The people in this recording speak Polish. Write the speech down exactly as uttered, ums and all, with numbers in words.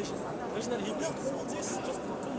Imagine, imagine that he built all this just because